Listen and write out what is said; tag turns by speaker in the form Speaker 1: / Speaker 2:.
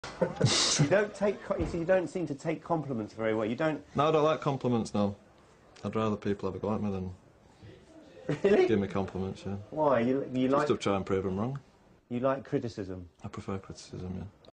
Speaker 1: You don't seem to take compliments very well. You don't...
Speaker 2: No, I don't like compliments, no. I'd rather people have a go at me than
Speaker 1: Really?
Speaker 2: give me compliments, yeah.
Speaker 1: Why? You like...
Speaker 2: Just to try and prove them wrong.
Speaker 1: You like criticism?
Speaker 2: I prefer criticism, yeah.